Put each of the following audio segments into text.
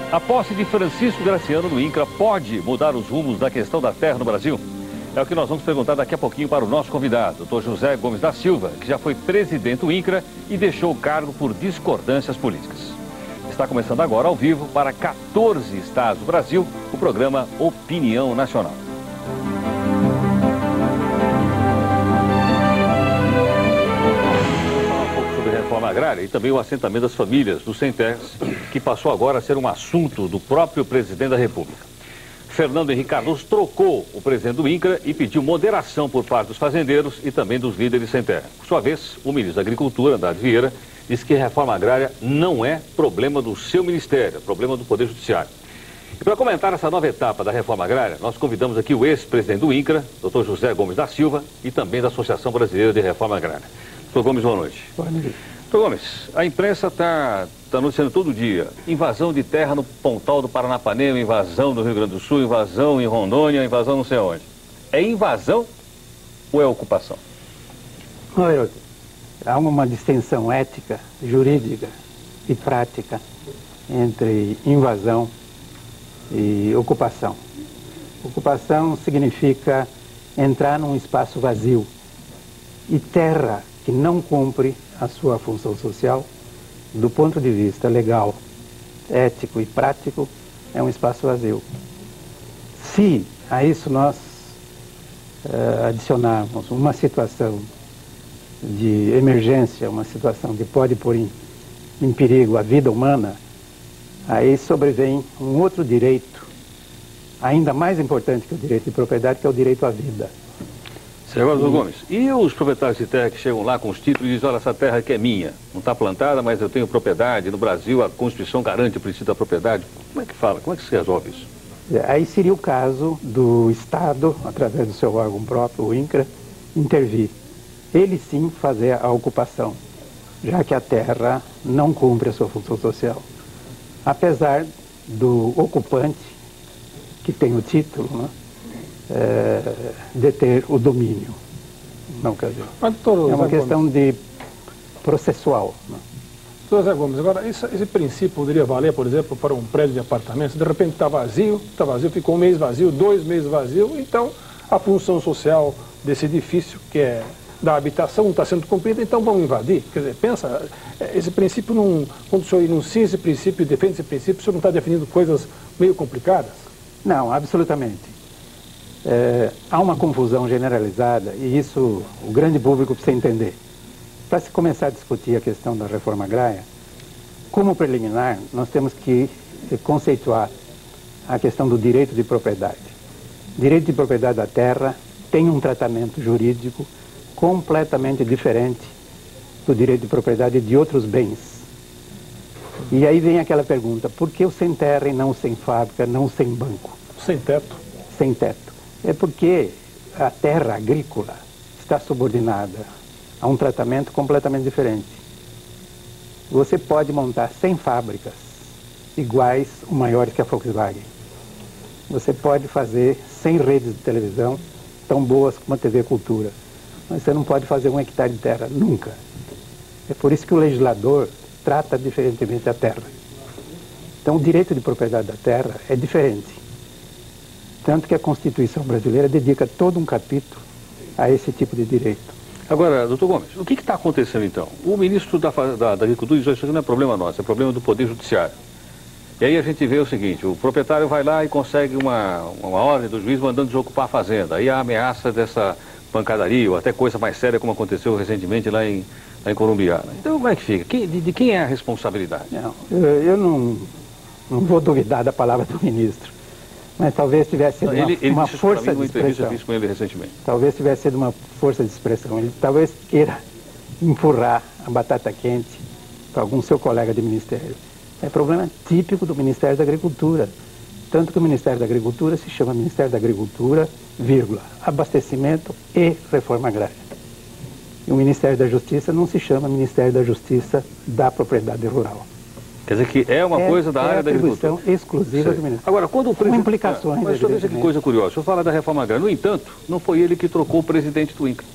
A posse de Francisco Graciano no INCRA pode mudar os rumos da questão da terra no Brasil? É o que nós vamos perguntar daqui a pouquinho para o nosso convidado, Dr. José Gomes da Silva, que já foi presidente do INCRA e deixou o cargo por discordâncias políticas. Está começando agora ao vivo para 14 estados do Brasil, o programa Opinião Nacional. Reforma agrária e também o assentamento das famílias dos sem-terras, que passou agora a ser um assunto do próprio presidente da República. Fernando Henrique Cardoso trocou o presidente do INCRA e pediu moderação por parte dos fazendeiros e também dos líderes sem-terra. Por sua vez, o ministro da Agricultura, Haddad Vieira, disse que a reforma agrária não é problema do seu ministério, é problema do Poder Judiciário. E para comentar essa nova etapa da reforma agrária, nós convidamos aqui o ex-presidente do INCRA, Dr. José Gomes da Silva, e também da Associação Brasileira de Reforma Agrária. Dr. Gomes, boa noite. Boa noite. Dr. Gomes, a imprensa está anunciando todo dia invasão de terra no Pontal do Paranapanema, invasão no Rio Grande do Sul, invasão em Rondônia, invasão não sei onde. É invasão ou é ocupação? Olha, há uma distinção ética, jurídica e prática entre invasão e ocupação. Ocupação significa entrar num espaço vazio e terra que não cumpre a sua função social, do ponto de vista legal, ético e prático, é um espaço vazio. Se a isso nós adicionarmos uma situação de emergência, uma situação que pode pôr em perigo a vida humana, aí sobrevém um outro direito, ainda mais importante que o direito de propriedade, que é o direito à vida. Agora, Dr. Gomes, e os proprietários de terra que chegam lá com os títulos e dizem, olha, essa terra aqui é minha, não está plantada, mas eu tenho propriedade, no Brasil a Constituição garante o princípio da propriedade. Como é que fala? Como é que se resolve isso? Aí seria o caso do Estado, através do seu órgão próprio, o INCRA, intervir. Ele sim fazer a ocupação, já que a terra não cumpre a sua função social. Apesar do ocupante, que tem o título, né, deter o domínio. Não, quer dizer, é uma questão de processual. Né? Doutor Zé Gomes, agora esse princípio poderia valer, por exemplo, para um prédio de apartamentos, de repente está vazio, ficou um mês vazio, 2 meses vazio, então a função social desse edifício, que é da habitação, não está sendo cumprida, então vamos invadir. Quer dizer, pensa, esse princípio, quando o senhor enuncia esse princípio e defende esse princípio, o senhor não está definindo coisas meio complicadas? Não, absolutamente. Há uma confusão generalizada e isso o grande público precisa entender. Para se começar a discutir a questão da reforma agrária, como preliminar, nós temos que conceituar a questão do direito de propriedade. Direito de propriedade da terra tem um tratamento jurídico completamente diferente do direito de propriedade de outros bens. E aí vem aquela pergunta, por que o sem terra e não sem fábrica, não sem banco? Sem teto. Sem teto. É porque a terra agrícola está subordinada a um tratamento completamente diferente. Você pode montar 100 fábricas iguais ou maiores que a Volkswagen. Você pode fazer 100 redes de televisão tão boas como a TV Cultura. Mas você não pode fazer 1 hectare de terra, nunca. É por isso que o legislador trata diferentemente a terra. Então o direito de propriedade da terra é diferente. Tanto que a Constituição brasileira dedica todo um capítulo a esse tipo de direito. Agora, doutor Gomes, o que está acontecendo então? O ministro da Agricultura diz, isso não é problema nosso, é problema do Poder Judiciário. E aí a gente vê o seguinte, o proprietário vai lá e consegue uma ordem do juiz mandando desocupar a fazenda. Aí a ameaça dessa pancadaria, ou até coisa mais séria como aconteceu recentemente lá em Columbiana. Então como é que fica? De quem é a responsabilidade? Não, eu não vou duvidar da palavra do ministro. Mas talvez tivesse sido uma força de expressão. Eu fiz com ele recentemente. Talvez tivesse sido uma força de expressão. Ele talvez queira empurrar a batata quente para algum seu colega de ministério. É problema típico do Ministério da Agricultura. Tanto que o Ministério da Agricultura se chama Ministério da Agricultura, vírgula, abastecimento e reforma agrária. E o Ministério da Justiça não se chama Ministério da Justiça da Propriedade Rural. Quer dizer que é uma coisa da área da agricultura. Exclusiva do ministro. Agora, quando o presidente... Com implicações... Mas veja que coisa curiosa. O senhor fala da reforma agrária. No entanto, não foi ele que trocou o presidente do INCRA.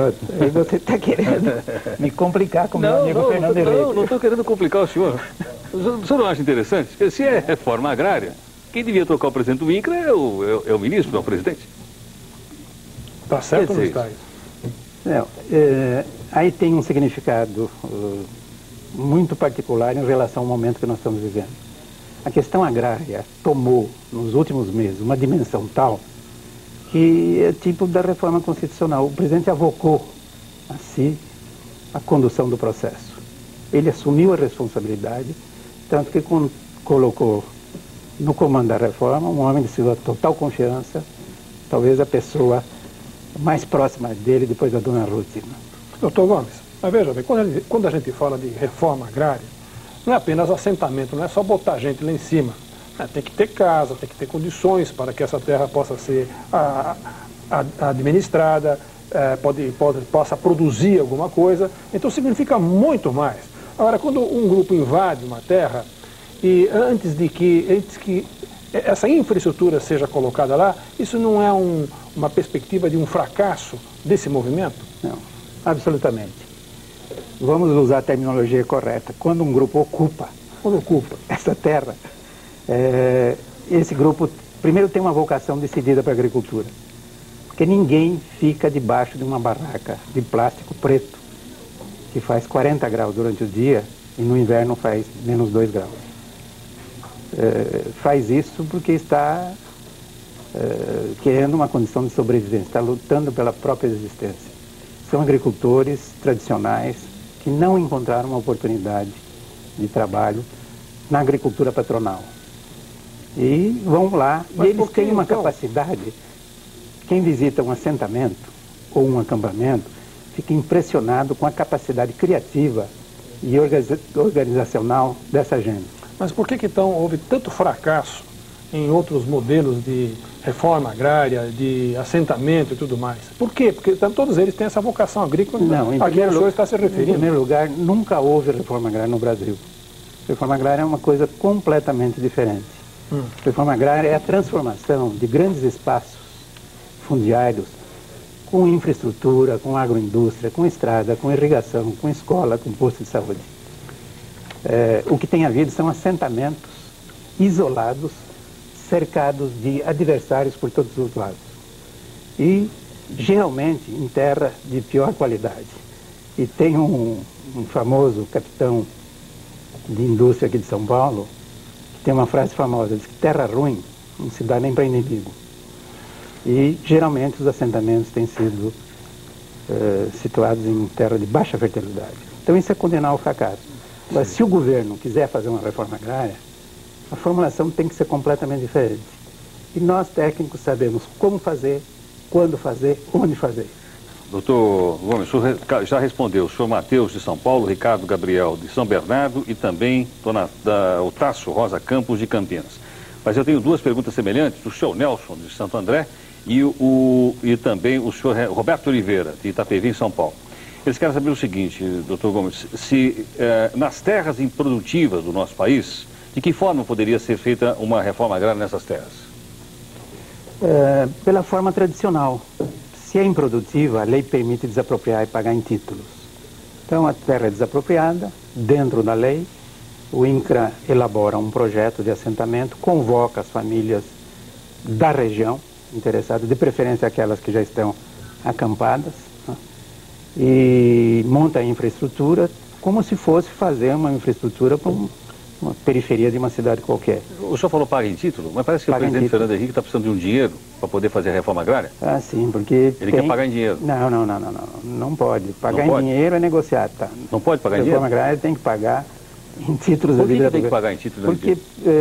Você está querendo me complicar com o meu amigo Fernando Henrique. Não estou querendo complicar o senhor. O senhor não acha interessante? Se é reforma agrária, quem devia trocar o presidente do INCRA é o ministro, não é o presidente. Está certo ou não está isso? Não, aí tem um significado muito particular em relação ao momento que nós estamos vivendo. A questão agrária tomou, nos últimos meses, uma dimensão tal que é tipo da reforma constitucional. O presidente avocou a si a condução do processo. Ele assumiu a responsabilidade, tanto que colocou no comando da reforma um homem de sua total confiança, talvez a pessoa mais próxima dele depois da dona Ruth. Doutor Gomes, mas veja bem, quando a gente fala de reforma agrária, não é apenas assentamento, não é só botar gente lá em cima. Tem que ter casa, tem que ter condições para que essa terra possa ser administrada, possa produzir alguma coisa. Então significa muito mais. Agora, quando um grupo invade uma terra, e antes que essa infraestrutura seja colocada lá, isso não é uma perspectiva de um fracasso desse movimento? Não, absolutamente. Vamos usar a terminologia correta. Quando um grupo ocupa essa terra, esse grupo, primeiro, tem uma vocação decidida para a agricultura. Porque ninguém fica debaixo de uma barraca de plástico preto, que faz 40 graus durante o dia e no inverno faz menos 2 graus. Faz isso porque está querendo uma condição de sobrevivência, está lutando pela própria existência. São agricultores tradicionais que não encontraram uma oportunidade de trabalho na agricultura patronal. E vão lá, e eles têm uma capacidade. Quem visita um assentamento ou um acampamento fica impressionado com a capacidade criativa e organizacional dessa gente. Mas por que então houve tanto fracasso em outros modelos de reforma agrária, de assentamento e tudo mais? Por quê? Porque todos eles têm essa vocação agrícola a que o senhor está se referindo. Em primeiro lugar, nunca houve reforma agrária no Brasil. Reforma agrária é uma coisa completamente diferente. Reforma agrária é a transformação de grandes espaços fundiários com infraestrutura, com agroindústria, com estrada, com irrigação, com escola, com posto de saúde. O que tem havido são assentamentos isolados, cercados de adversários por todos os lados. E, geralmente, em terra de pior qualidade. E tem um famoso capitão de indústria aqui de São Paulo, que tem uma frase famosa, diz que terra ruim não se dá nem para inimigo. E, geralmente, os assentamentos têm sido situados em terra de baixa fertilidade. Então, isso é condenar ao fracasso. Mas se o governo quiser fazer uma reforma agrária, a formulação tem que ser completamente diferente. E nós, técnicos, sabemos como fazer, quando fazer, onde fazer. Doutor Gomes, o senhor já respondeu. O senhor Mateus, de São Paulo, Ricardo Gabriel, de São Bernardo e também o Tasso Rosa Campos, de Campinas. Mas eu tenho duas perguntas semelhantes, do senhor Nelson, de Santo André, e também o senhor Roberto Oliveira, de Itapevi, em São Paulo. Eles querem saber o seguinte, doutor Gomes, se nas terras improdutivas do nosso país, de que forma poderia ser feita uma reforma agrária nessas terras? Pela forma tradicional. Se é improdutiva, a lei permite desapropriar e pagar em títulos. Então, a terra é desapropriada, dentro da lei, o INCRA elabora um projeto de assentamento, convoca as famílias da região interessadas, de preferência aquelas que já estão acampadas, né? E monta a infraestrutura como se fosse fazer uma infraestrutura para uma periferia de uma cidade qualquer. O senhor falou paga em título, mas parece que o presidente Fernando Henrique está precisando de um dinheiro para poder fazer a reforma agrária? Ah, sim, porque ele quer pagar em dinheiro. Não pode. Pagar em dinheiro é negociado, tá? Não pode pagar em dinheiro? A reforma agrária tem que pagar em títulos da vida. Por que tem que pagar em títulos? Porque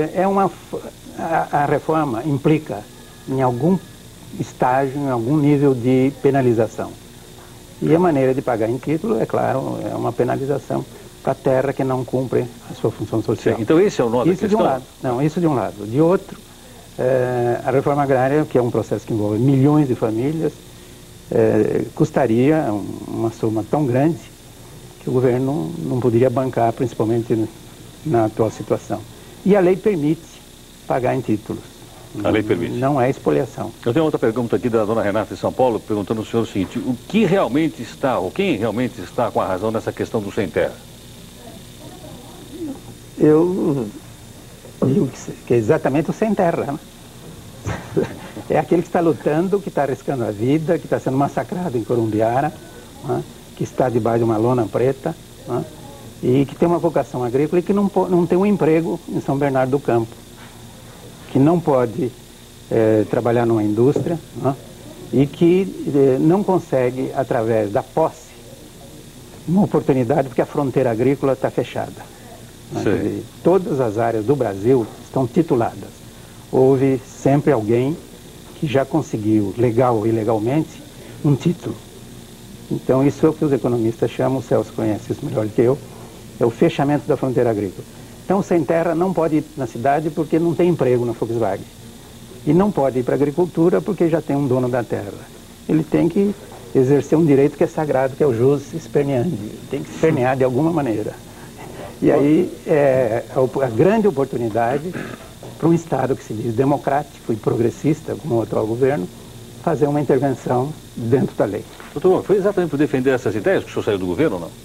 a reforma implica em algum estágio, em algum nível de penalização. E a maneira de pagar em título, é claro, é uma penalização para a terra que não cumpre a sua função social. Sim, então esse é o nó da questão? De um lado. Não, isso de um lado. De outro, a reforma agrária, que é um processo que envolve milhões de famílias, custaria uma soma tão grande que o governo não poderia bancar, principalmente na atual situação. E a lei permite pagar em títulos. A lei permite. Não é expoliação. Eu tenho outra pergunta aqui da dona Renata de São Paulo, perguntando ao senhor o seguinte: quem realmente está com a razão nessa questão do sem terra? Eu digo que é exatamente o sem terra, né? É aquele que está lutando, que está arriscando a vida, que está sendo massacrado em Corumbiara, né? Que está debaixo de uma lona preta, né? E que tem uma vocação agrícola e que não tem um emprego em São Bernardo do Campo, que não pode trabalhar numa indústria, né? E que não consegue, através da posse, uma oportunidade, porque a fronteira agrícola está fechada. Né? Todas as áreas do Brasil estão tituladas. Houve sempre alguém que já conseguiu, legal ou ilegalmente, um título. Então isso é o que os economistas chamam, o Celso conhece isso melhor do que eu, é o fechamento da fronteira agrícola. Então o sem terra não pode ir na cidade porque não tem emprego na Volkswagen. E não pode ir para a agricultura porque já tem um dono da terra. Ele tem que exercer um direito que é sagrado, que é o jus esperneandi. Tem que espernear de alguma maneira. E aí é a grande oportunidade para um Estado que se diz democrático e progressista, como o atual governo, fazer uma intervenção dentro da lei. Doutor, foi exatamente por defender essas ideias que o senhor saiu do governo ou não?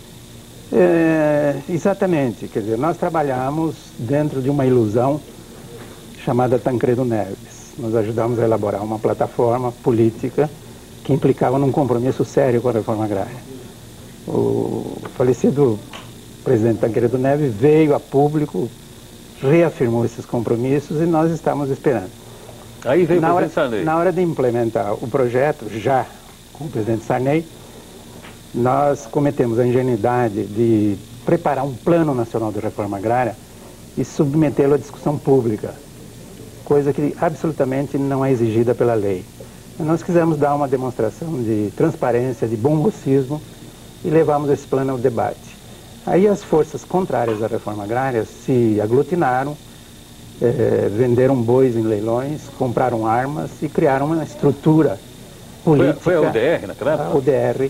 Exatamente. Quer dizer, nós trabalhamos dentro de uma ilusão chamada Tancredo Neves. Nós ajudamos a elaborar uma plataforma política que implicava num compromisso sério com a reforma agrária. O falecido presidente Tancredo Neves veio a público, reafirmou esses compromissos e nós estamos esperando. Aí veio o presidente Sarney. Na hora de implementar o projeto, já com o presidente Sarney, nós cometemos a ingenuidade de preparar um plano nacional de reforma agrária e submetê-lo à discussão pública, coisa que absolutamente não é exigida pela lei. Nós quisemos dar uma demonstração de transparência, de bom mocismo e levamos esse plano ao debate. Aí as forças contrárias à reforma agrária se aglutinaram, venderam bois em leilões, compraram armas e criaram uma estrutura política. Foi a UDR naquela época? A UDR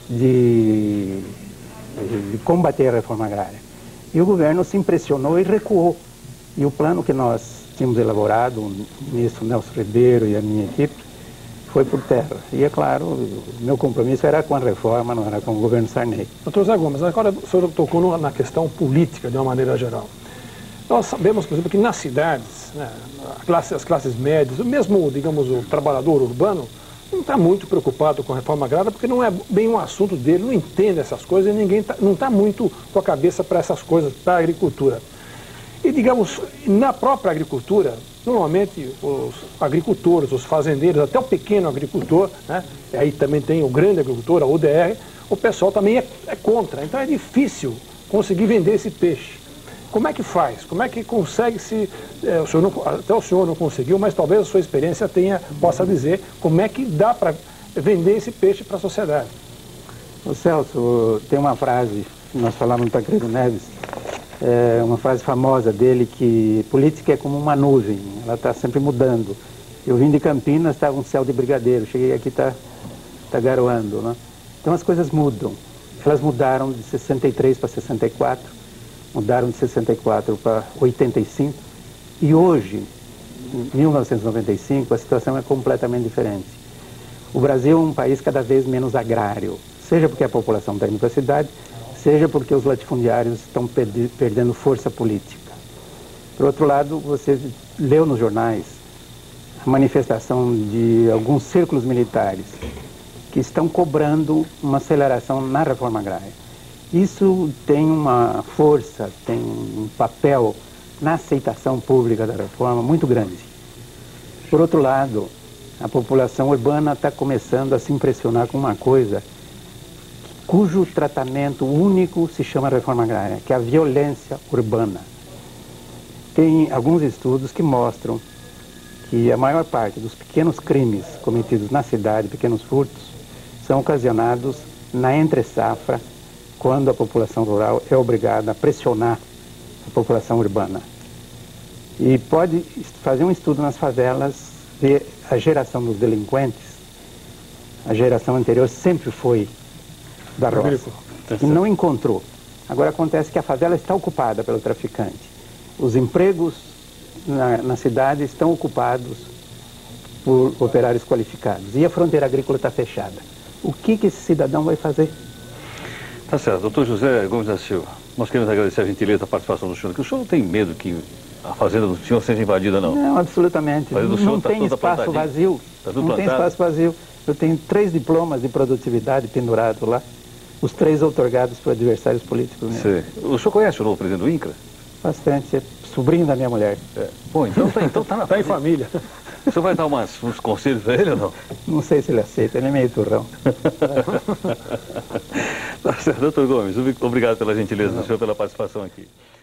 de combater a reforma agrária. E o governo se impressionou e recuou. E o plano que nós tínhamos elaborado, o ministro Nelson Ribeiro e a minha equipe, foi por terra. E é claro, o meu compromisso era com a reforma, não era com o governo Sarney. Doutor Zé Gomes, agora o senhor tocou na questão política de uma maneira geral. Nós sabemos, por exemplo, que nas cidades, né, as classes médias, mesmo, digamos, o trabalhador urbano, não está muito preocupado com a reforma agrária, porque não é bem um assunto dele, não entende essas coisas e ninguém não está muito com a cabeça para essas coisas, para a agricultura. E, digamos, na própria agricultura, normalmente os agricultores, os fazendeiros, até o pequeno agricultor, né, e aí também tem o grande agricultor, a UDR, o pessoal também é contra. Então é difícil conseguir vender esse peixe. Como é que faz? Como é que consegue se... até o senhor não conseguiu, mas talvez a sua experiência possa dizer como é que dá para vender esse peixe para a sociedade. O Celso, tem uma frase, nós falamos no Tancredo Neves, uma frase famosa dele, que política é como uma nuvem, ela está sempre mudando. Eu vim de Campinas, estava um céu de brigadeiro, cheguei aqui, está garoando, né? Então as coisas mudam. Elas mudaram de 63 para 64, mudaram de 64 para 85, e hoje, em 1995, a situação é completamente diferente. O Brasil é um país cada vez menos agrário, seja porque a população está indo para a cidade, seja porque os latifundiários estão perdendo força política. Por outro lado, você leu nos jornais a manifestação de alguns círculos militares que estão cobrando uma aceleração na reforma agrária. Isso tem uma força, tem um papel na aceitação pública da reforma muito grande. Por outro lado, a população urbana está começando a se impressionar com uma coisa cujo tratamento único se chama reforma agrária, que é a violência urbana. Tem alguns estudos que mostram que a maior parte dos pequenos crimes cometidos na cidade, pequenos furtos, são ocasionados na entre-safra, quando a população rural é obrigada a pressionar a população urbana. E pode fazer um estudo nas favelas, ver a geração dos delinquentes. A geração anterior sempre foi da roça, e não encontrou. Agora acontece que a favela está ocupada pelo traficante. Os empregos na cidade estão ocupados por operários qualificados. E a fronteira agrícola está fechada. O que esse cidadão vai fazer? Tá certo. Doutor José Gomes da Silva, nós queremos agradecer a gentileza da participação do senhor, que o senhor não tem medo que a fazenda do senhor seja invadida, não? Não, absolutamente. Não tem espaço vazio. Não tem espaço vazio. Eu tenho 3 diplomas de produtividade pendurados lá, os 3 outorgados por adversários políticos mesmo. Sim. O senhor conhece o novo presidente do INCRA? Bastante, é sobrinho da minha mulher. É. Bom, então tá na Tá em família. O senhor vai dar uns conselhos para ele ou não? Não sei se ele aceita, ele é meio turrão. Tá certo, doutor Gomes, obrigado pela gentileza do senhor, pela participação aqui.